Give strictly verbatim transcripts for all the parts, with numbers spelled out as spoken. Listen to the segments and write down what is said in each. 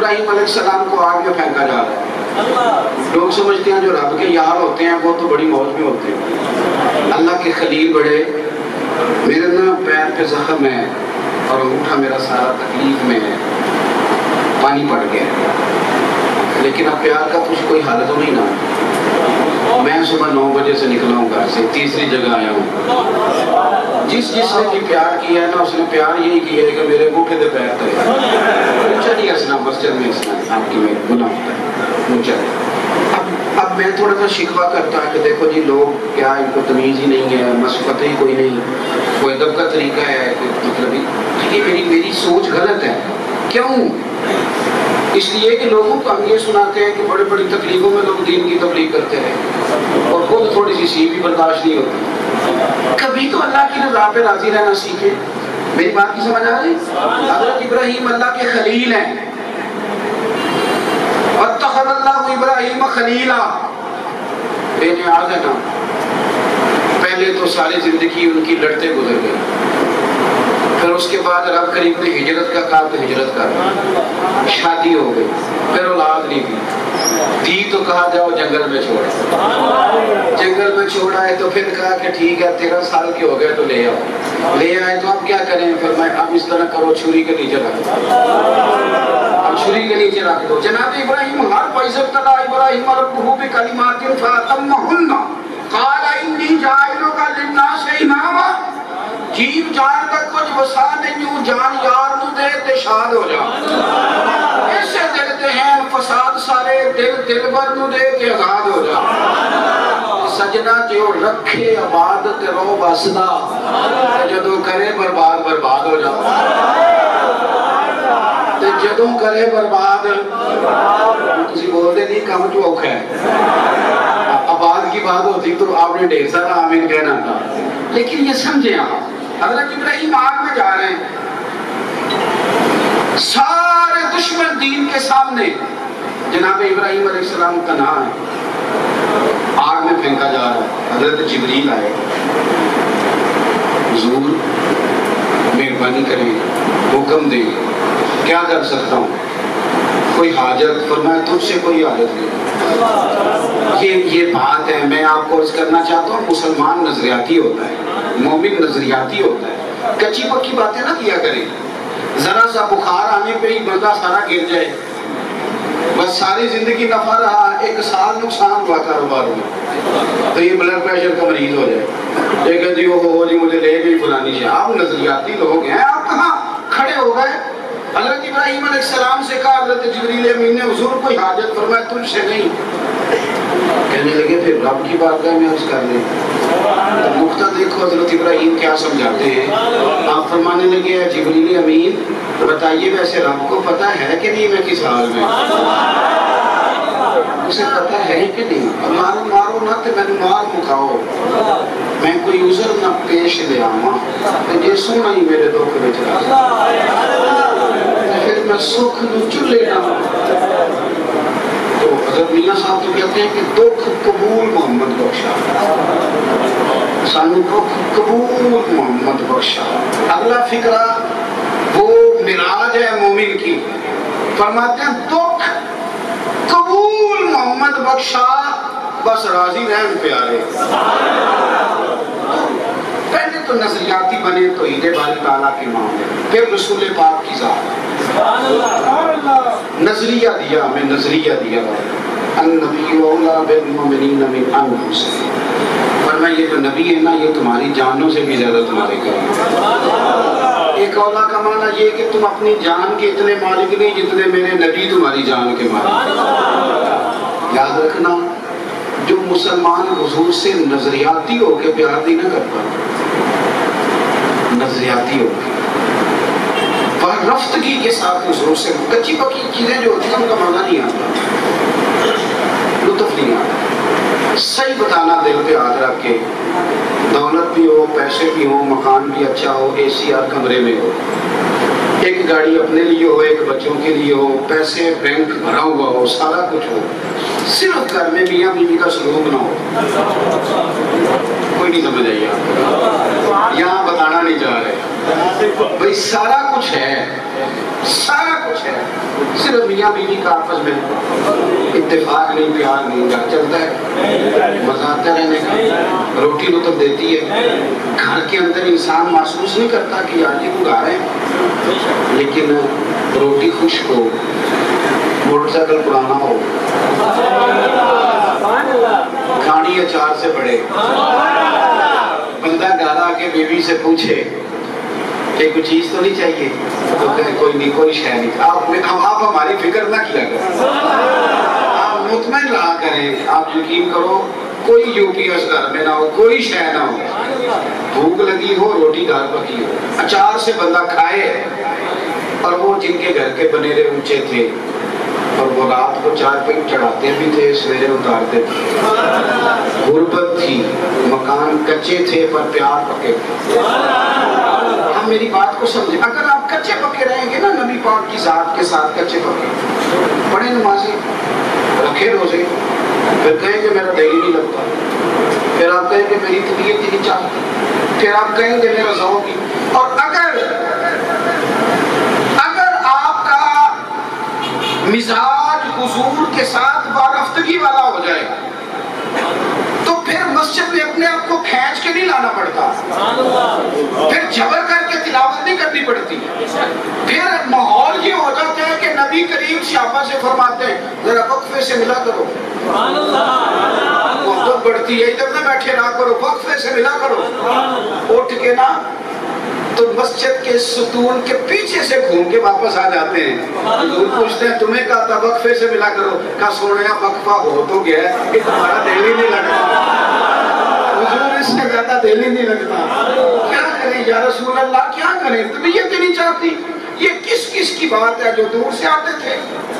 ابراہیم علیہ السلام کو آگ میں پھینکا جا رہا ہے. لوگ سمجھتے ہیں جو رب کے یار ہوتے ہیں وہ تو بڑی موج میں ہوتے ہیں. اللہ کے خلیل بڑے. میرے نا پیر پہ زخم ہے اور انگوٹھا میرا سارا تکلیف میں ہے, پانی پڑ گیا, لیکن اب پیار کا کچھ کوئی حال تو نہیں نا. میں صبح نو بجے سے نکلا ہوں گھر سے, تیسری جگہ آیا ہوں. جس جس نے بھی پیار کیا ہے نا اس نے پیار یہی کیا ہے کہ میرے انگوٹھے دے پیر تلے چلیے ہنسنا مسجد میں ہنسنا آپ کی میں گناہ ہوتا ہے مجھے. اب اب میں تھوڑا سا شکوہ کرتا کہ دیکھو جی لوگ کیا ان کو تمیز ہی نہیں ہے, مسفت ہی کوئی نہیں, کوئی ادب کا طریقہ ہے, کوئی مطلب ہی ٹھیک ہے. میری میری سوچ غلط ہے. کیوں؟ اس لیے کہ لوگوں کو ہم یہ سناتے ہیں کہ بڑی بڑی تکلیفوں میں لوگ دین کی تبلیغ کرتے ہیں اور خود تھوڑی سی سی بھی برداشت نہیں ہوتی. کبھی تو اللہ کی رضا پہ راضی رہنا سیکھے. میری بات کی سمجھ آ رہی؟ حضرت ابراہیم اللہ کے خلیل ہیں. وَاتَّخَذَ اللَّهُ إِبْرَاهِيمَ خَلِيلًا. بے نیاز ہے نا. پہلے تو ساری زندگی ان کی لڑتے گزر گئی, پھر اس کے بعد رب کریم نے ہجرت کا کہا تو ہجرت کر, شادی ہو گئی, پھر اولاد نہیں دی, دی تو کہا جاؤ جنگل میں چھوڑا, جنگل میں چھوڑا ہے تو پھر کہا کہ ٹھیک ہے تیرہ سال کے ہو گئے تو لے آؤ, لے آئے تو اب کیا کریں, پھر میں اب اس طرح کرو چھری کے نیچے رکھ دو, اب چھری کے نیچے رکھ دو. جناب ابراہیم ہر وَإِذِ ابْتَلَىٰ إِبْرَاهِيمَ رَبُّهُ بِكَلِمَاتٍ فَأَتَمَّهُنَّ قَالَ إِنِّي جَاعِلُكَ لِلنَّاسِ إِمَامًا. جیب جان تک کچھ وسا نہیں ہوں, جان یار نو دے تے شاد ہو جا. ایسے دیکھتے ہیں فساد سارے, دل دل بر نو دے تے آزاد ہو جا. سجنا جو رکھے آباد تے رو بسدا, جدوں کرے برباد برباد ہو جا. تے جدوں کرے برباد, تسی بول دے نہیں کام تو اوکھا ہے. آباد کی بات ہوتی تو آپ نے ڈھیر سارا آمین کہنا تھا, لیکن یہ سمجھیں آپ حضرت ابراہیم آگ میں جا رہے ہیں, سارے دشمن دین کے سامنے, جناب ابراہیم علیہ السلام کا نام ہے, آگ میں پھینکا جا رہا ہے. حضرت جبریل آئے, حضور مہربانی کریں, حکم دیں, کیا کر سکتا ہوں, کوئی حاجت؟ فرمایا تجھ سے کوئی حاجت نہیں. یہ یہ بات ہے, میں آپ کو عرض کرنا چاہتا ہوں, مسلمان نظریاتی ہوتا ہے, مومن نظریاتی ہوتا ہے. کچی پکی باتیں نہ کیا کریں. ذرا سا بخار آنے پہ ہی بندہ سارا گر جائے, بس ساری زندگی نفع رہا, ایک سال نقصان ہوا کاروبار میں تو یہ بلڈ پریشر کا مریض ہو جائے, لیکن جی وہ ہو جی مجھے لے گئی فلانی سے. آپ نظریاتی لوگ ہیں, آپ کہاں کھڑے ہو گئے. حضرت ابراہیم علیہ السلام سے کہا حضرت جبریل امین نے, حضور کوئی حاجت؟ فرمایا تجھ سے نہیں. کہنے لگے پھر رب کی بات میں عرض کر لیں. نقطہ دیکھو حضرت ابراہیم کیا سمجھاتے ہیں. آپ فرمانے لگے جبریل امین بتائیے ویسے رب کو پتہ ہے کہ نہیں میں کس حال میں, اسے پتہ ہے کہ نہیں. مارو مارو نہ تے میں مار مکاؤ, میں کوئی عذر نہ پیش لے آواں جے سونا ہی میرے دکھ وچ پھر میں سکھ نو چلے نہ. تو حضرت میاں صاحب تو کہتے ہیں کہ دکھ قبول محمد بخشا, سانو دکھ قبول محمد بخشا. اگلا فکرہ وہ معراج ہے مومن کی, فرماتے ہیں دکھ قبول محمد بخشا, بس راضی رہن پیارے. پہلے تو نظریاتی بنے تو عید باری تعالیٰ کے معاملے, پھر رسول پاک کی ذات. نظریہ دیا ہمیں, نظریہ دیا النبی اولا بالمؤمنین من انفسہم. فرمایا یہ جو نبی ہے نا یہ تمہاری جانوں سے بھی زیادہ تمہارے قریب. ایک اولا کا معنی یہ کہ تم اپنی جان کے اتنے مالک نہیں جتنے میرے نبی تمہاری جان کے مالک. یاد رکھنا جو مسلمان حضور سے نظریاتی ہو کے پیار نہیں نہ کر پاتا, نظریاتی ہو کے رفتگی کے ساتھ حضور سے, کچی پکی چیزیں جو ہوتی ہیں ان کا معنی نہیں آتا, لطف نہیں آتا. صحیح بتانا دل پہ ہاتھ رکھ کے, دولت بھی ہو, پیسے بھی ہو, مکان بھی اچھا ہو, اے سی ہر کمرے میں ہو, ایک گاڑی اپنے لیے ہو, ایک بچوں کے لیے ہو, پیسے بینک بھرا ہوا ہو, سارا کچھ ہو, صرف گھر میں میاں بیوی کا سلوک نہ ہو. کوئی نہیں سمجھ آئیے آپ, یہاں بتانا نہیں چاہ رہے بھئی, سارا کچھ ہے, سارا کچھ ہے, صرف صرف میاں بیوی کا آپس میں اتفاق نہیں، پیار نہیں، گھر چلتا ہے، مزہ آتا رہنے کا، روٹی لطف دیتی ہے، گھر کے اندر انسان محسوس نہیں کرتا کہ آج یہ کو گھر ہے، لیکن روٹی خشک ہو، موٹر سائیکل پرانا ہو، کھانی اچار سے بڑے، بندہ گھر آ کے بیوی سے پوچھے کہ کوئی چیز تو نہیں چاہیے، تو کہے کوئی نہیں، کوئی شے نہیں، آپ آپ ہماری فکر نہ کیا کریں، آپ مطمئن رہا کریں، آپ یقین کرو کوئی یو پی ایس گھر میں نہ ہو، کوئی شے نہ ہو، بھوک لگی ہو، روٹی دال پکی ہو، اچار سے بندہ کھائے، اور وہ جن کے گھر کے بنیرے اونچے تھے اور وہ رات کو چار پہ چڑھاتے بھی تھے، سویرے اتارتے تھے، غربت تھی، مکان کچے تھے پر پیار پکے تھے۔ ہم میری بات کو سمجھیں، اگر آپ کچے پکے رہیں گے نا نبی پاک کی ذات کے ساتھ کچے پکے، پڑھیں نمازی، رکھے روزے، پھر کہیں کہ میرا دل ہی نہیں لگتا، پھر آپ کہیں کہ میری طبیعت ہی نہیں چاہتی، پھر آپ کہیں کہ میرا ذوق ہی، اور اگر اگر آپ کا مزاج حضور کے ساتھ وارفتگی والا ہو جائے تو پھر مسجد میں اپنے آپ کو کھینچ کے نہیں لانا پڑتا، پھر جبر کر کے تلاوت نہیں کرنی پڑتی، پھر ماحول یہ ہو جاتا ہے کہ نبی کریم صحابہ سے فرماتے ہیں ذرا وقفے سے ملا کرو، محبت بڑھتی ہے، ادھر نہ بیٹھے رہا کرو، وقفے سے ملا کرو، اٹھ کے نا تو مسجد کے ستون کے پیچھے سے گھوم کے واپس آ جاتے ہیں، حضور پوچھتے ہیں تمہیں کہا تھا وقفے سے ملا کرو، کہا سونے وقفہ ہو تو گیا ہے کہ تمہارا دل ہی نہیں لگتا، حضور اس سے زیادہ دل ہی نہیں لگتا، کیا کریں یا رسول اللہ، کیا کریں، طبیعت ہی نہیں چاہتی، یہ کس کس کی بات ہے جو دور سے آتے تھے،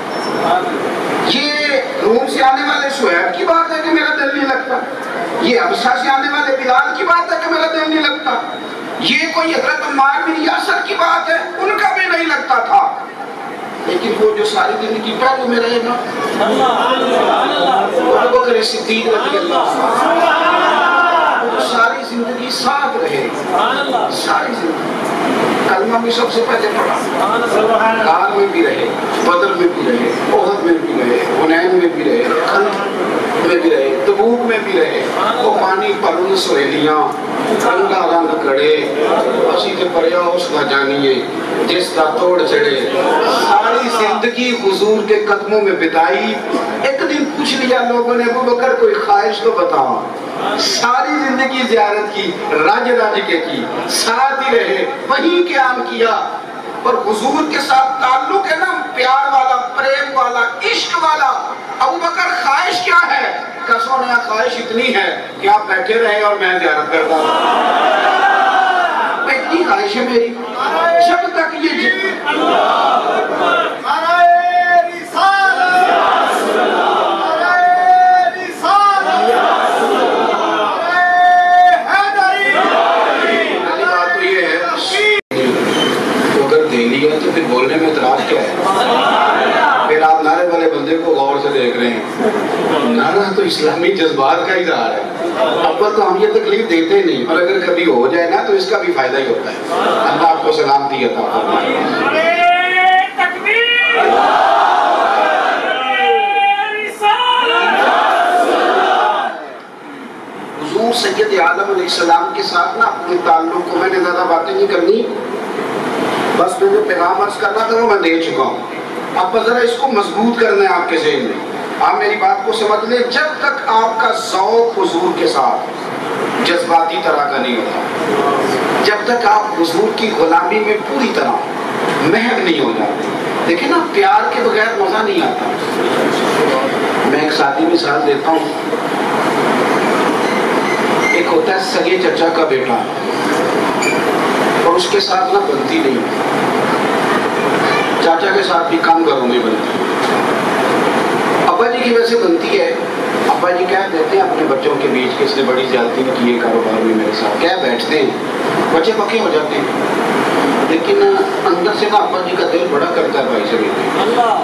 یہ روم سے آنے والے شعیب کی بات ہے کہ میرا دل نہیں لگتا، یہ حبشہ سے آنے والے بلال کی بات ہے کہ میرا دل نہیں لگتا، یہ کوئی حضرت عمار بن یاسر کی بات ہے، ان کا بھی نہیں لگتا تھا، لیکن وہ جو ساری زندگی پہلو میں رہے نا، ابو بکر صدیق رضی اللہ عنہ، ساری زندگی ساتھ رہے، ساری زندگی کلمہ بھی سب سے پہلے پڑھا، غار میں بھی رہے، بدر میں بھی رہے، احد میں بھی رہے، حنین میں بھی رہے، خندق میں بھی رہے، تبوک میں بھی رہے، وہ پانی پرن سہیلیاں، رنگا رنگ کڑے، اسی کے پریا اس کا جانیے جس کا توڑ چڑھے، ساری زندگی حضور کے قدموں میں بتائی، ایک دن پوچھ لیا لوگوں نے ابو بکر کوئی خواہش تو بتاؤ، ساری زندگی زیارت کی، راج راج کے کی، ساتھ ہی رہے، وہیں قیام کیا، اور حضور کے ساتھ تعلق ہے نا پیار والا، پریم والا، عشق والا، ابو بکر خواہش کیا ہے؟ کہ سونا خواہش اتنی ہے کہ آپ بیٹھے رہے اور میں زیارت کرتا ہوں، اتنی خواہش ہے میری، جب تک یہ تو پھر بولنے میں اعتراض کیا ہے؟ پھر آپ نعرے والے بندے کو غور سے دیکھ رہے ہیں، نعرہ تو اسلامی جذبات کا اظہار ہے، اب تو ہم یہ تکلیف دیتے نہیں، اور اگر کبھی ہو جائے نا تو اس کا بھی فائدہ ہی ہوتا ہے، اللہ آپ کو سلامتی عطا فرمائے۔ حضور سید عالم علیہ السلام کے ساتھ نا اپنے تعلق کو، میں نے زیادہ باتیں نہیں کرنی، بس میں جو پیغام عرض کرنا تھا وہ میں دے چکا ہوں، اب ذرا اس کو مضبوط کرنا ہے آپ کے ذہن میں، آپ میری بات کو سمجھ لیں، جب تک آپ کا ذوق حضور کے ساتھ جذباتی طرح کا نہیں ہوتا، جب تک آپ حضور کی غلامی میں پوری طرح محو نہیں ہو جاتے، دیکھیں نا پیار کے بغیر مزہ نہیں آتا۔ میں ایک سادی مثال دیتا ہوں، ایک ہوتا ہے سگے چچا کا بیٹا اور اس کے ساتھ نہ بنتی نہیں، چاچا کے ساتھ بھی کم گھروں میں بنتی، ابا جی کی ویسے بنتی ہے، ابا جی کہہ دیتے ہیں اپنے بچوں کے بیچ کہ اس نے بڑی زیادتی کی ہے کاروبار میں میرے ساتھ، کہہ بیٹھتے ہیں، بچے پکے ہو جاتے ہیں، لیکن اندر سے نا ابا جی کا دل بڑا کرتا ہے بھائی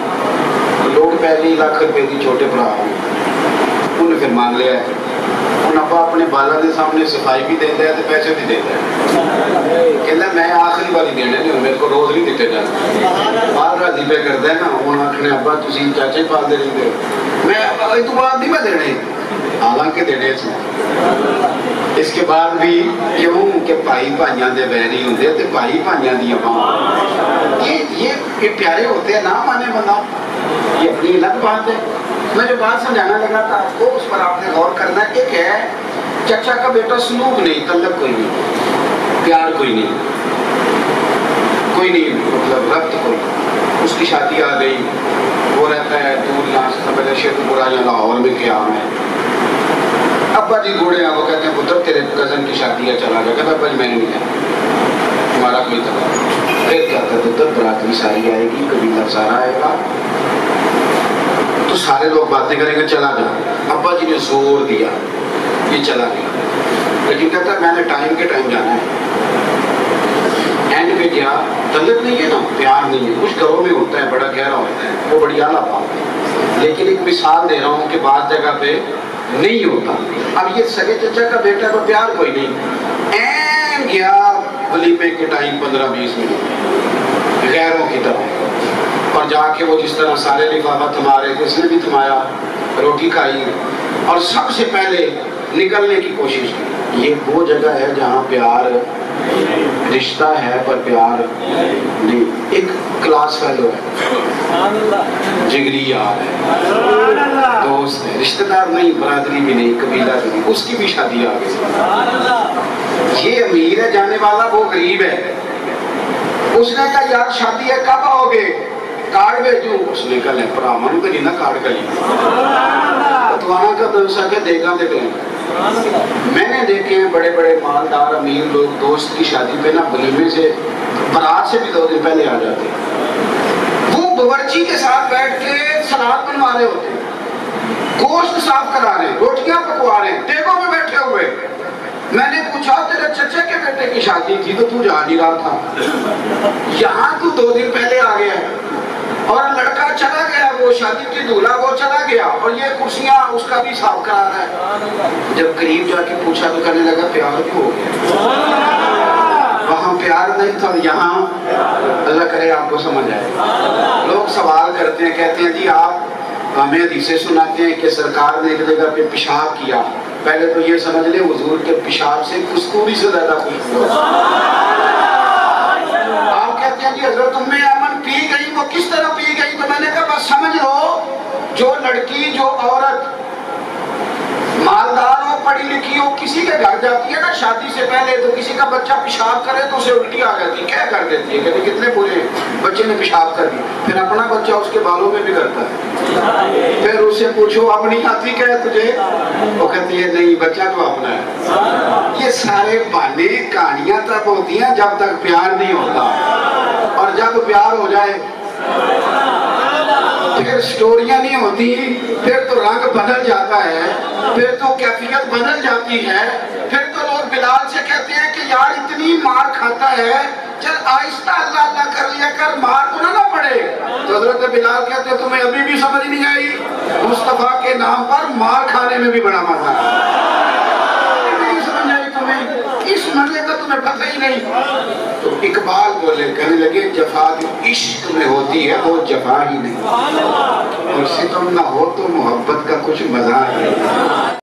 سے، لوگ پہلی لاکھ روپے کی چھوٹے بڑا انہوں نے پھر مان لیا ہے، لیکن ابا اپنے بالا کے سامنے صفائی بھی دیتا ہے تو پیسے بھی دیتا ہے. کہنا میں آخری والی دینے نہیں ہوں, میرے کو روز نہیں دیتے جاتے. بال راضی پہ کرتا ہے نا, ہوں آخنے ابا تھی چاچے پال دے رہے ہو, میں اس تو بعد نہیں میں دینے, حالانکہ دینے سے. اس کے بعد بھی کیوں کہ بھائی بھائیاں دے بہری ہوں تو بھائی بھائیاں دی ماں, یہ یہ پیارے ہوتے ہیں نہ مانے بندہ, یہ اپنی الگ بات ہے. میں جو بات سمجھانا لگا تھا آپ کو, اس پر آپ نے غور کرنا. ایک ہے چچا کا بیٹا سلوک نہیں, تعلق کوئی نہیں, پیار کوئی نہیں, کوئی نہیں, مطلب ربط کوئی. اس کی شادی آ گئی, وہ رہتا ہے دور, یہاں سے پہلے شیخ پورا یا لاہور میں کیا ہے. ابا جی گوڑے ہیں, وہ کہتے ہیں پتر تیرے کزن کی شادی ہے, چلا گیا. کہتا ابا جی میں نے نہیں کہا, تمہارا کوئی طرح. پھر کیا کہتے پتر برادری ساری آئے گی, قبیلہ سارا آئے گا, تو سارے لوگ باتیں کریں گے, چلا جا. ابا جی نے زور دیا, یہ چلا گیا. لیکن کہتا ہے میں نے ٹائم کے ٹائم جانا ہے. اینڈ پہ کیا طلب نہیں ہے نا, پیار نہیں ہے. کچھ گھروں میں ہوتا ہے, بڑا گہرا ہوتا ہے, وہ بڑی اعلیٰ بات ہے. لیکن ایک مثال دے رہا ہوں کہ بعض جگہ پہ نہیں ہوتا. اب یہ سگے چچا کا بیٹا کو پیار کوئی نہیں, این گیا ولیمے کے ٹائم پندرہ بیس منٹ غیروں کی طرح, اور جا کے وہ جس طرح سارے لفافہ تھما رہے تھے اس نے بھی تھمایا, روٹی کھائی, اور سب سے پہلے نکلنے کی کوشش کی. یہ وہ جگہ ہے جہاں پیار, رشتہ ہے پر پیار نہیں. ایک کلاس فیلو ہے, جگری یار ہے, دوست ہے, رشتہ دار نہیں, برادری بھی نہیں, قبیلہ بھی نہیں, اس کی بھی شادی آ گئی. یہ امیر ہے جانے والا, وہ غریب ہے. اس نے کہا یار شادی ہے, کب آؤ گے, کارڈ بھیجوں. اس نے کہا لیں پرا من کو نہیں نا کارڈ کری, تو آنا کا تو اسا کہ دیکھا دے گئے. میں نے دیکھے ہیں بڑے بڑے مالدار امیر لوگ دوست کی شادی پہ نا ولیمے سے برات سے بھی دو دن پہلے آ جاتے. وہ باورچی کے ساتھ بیٹھ کے سلاد بنوا رہے ہوتے, گوشت صاف کرا رہے ہیں, روٹیاں پکوا رہے ہیں, ٹیبوں میں بیٹھے ہوئے. میں نے پوچھا تیرے چچا کے بیٹے کی شادی تھی تو تو جا نہیں رہا تھا, یہاں تو دو دن پہلے آ گیا ہے, اور لڑکا چلا گیا, وہ شادی کی دولہا وہ چلا گیا, اور یہ کرسیاں اس کا بھی صاف کرا رہا ہے. جب قریب جا کے پوچھا تو کہنے لگا پیار کیوں ہو گیا, وہاں پیار نہیں تھا, یہاں اللہ کرے آپ کو سمجھ آئے. لوگ سوال کرتے ہیں, کہتے ہیں جی آپ ہمیں حدیثیں سناتے ہیں کہ سرکار نے ایک جگہ پہ پیشاب کیا, پہلے تو یہ سمجھ لیں حضور کے پیشاب سے کسکوری سے زیادہ خوشبو. آپ کہتے ہیں جی حضرت ام ایمن پی گئی, وہ کس طرح پی گئی, تو میں نے کہا بس سمجھ لو جو لڑکی, جو عورت مالدار ہو, پڑھی لکھی ہو, کسی کے گھر جاتی ہے نا شادی سے پہلے, تو کسی کا بچہ پیشاب کرے تو اسے الٹی آ جاتی ہے, کیا کر دیتی ہے, کہتے کتنے برے بچے نے پیشاب کر دی. پھر اپنا بچہ اس کے بالوں میں بھی کرتا ہے, پھر اس سے پوچھو اب نہیں آتی کیا ہے تجھے, وہ کہتی ہے نہیں بچہ تو اپنا ہے. یہ سارے بہانے کہانیاں تب ہوتی ہیں جب تک پیار نہیں ہوتا, اور جب پیار ہو جائے پھر سٹوریاں نہیں ہوتی, پھر تو رنگ بدل جاتا ہے, پھر تو کیفیت بدل جاتی ہے. پھر تو لوگ بلال سے کہتے ہیں کہ یار اتنی مار کھاتا ہے, چل آہستہ اللہ اللہ کر لیا کر, مار تو نہ نہ پڑے. تو حضرت بلال کہتے ہیں تمہیں ابھی بھی سمجھ نہیں آئی, مصطفیٰ کے نام پر مار کھانے میں بھی بڑا مزہ ہے. نہیں سمجھ آئی تمہیں, اس مزے کا تمہیں پتہ ہی نہیں. تو اقبال بولے, کہنے لگے جفا جو عشق میں ہوتی ہے وہ جفا ہی نہیں, اور ستم نہ ہو تو محبت کا کچھ مزہ ہے.